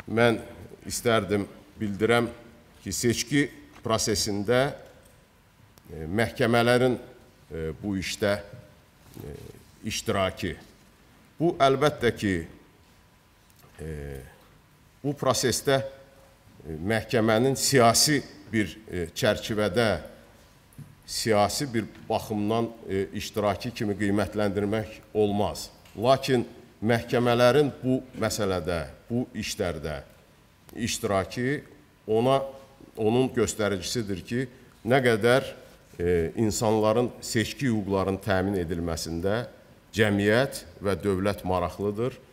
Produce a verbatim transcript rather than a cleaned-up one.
mən istərdim bildirəm ki, seçki prosesində məhkəmələrin bu işdə iştirakı. Bu, əlbəttə ki, bu prosesdə məhkəmənin siyasi bir çərçivədə, siyasi bir baxımdan iştirakı kimi qiymətləndirmək olmaz. Lakin məhkəmələrin bu məsələdə, bu işlərdə iştirakı ona, onun göstəricisidir ki, nə qədər insanların seçki hüquqlarının təmin edilməsində cəmiyyət və dövlət maraqlıdır